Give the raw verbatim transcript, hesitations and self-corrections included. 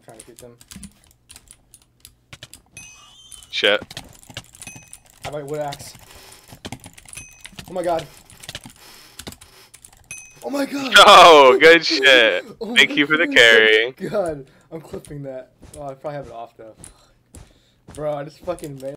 trying to shoot them. Shit. I might wood axe. Oh my god. Oh my god! Oh, good shit. Oh Thank you for the carry. God, I'm clipping that. Oh, I probably have it off though. Bro, I just fucking made